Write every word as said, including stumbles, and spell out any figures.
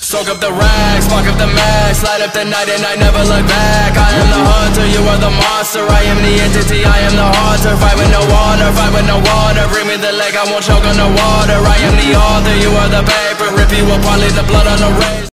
Soak up the rags, spark up the max, light up the night and I never look back. I am the hunter, you are the monster. I am the entity, I am the haunter. Fight with no water, fight with no water. Bring me the leg, I won't choke on the water. I am the author, you are the paper. Rip you apart, leave the blood on the razor.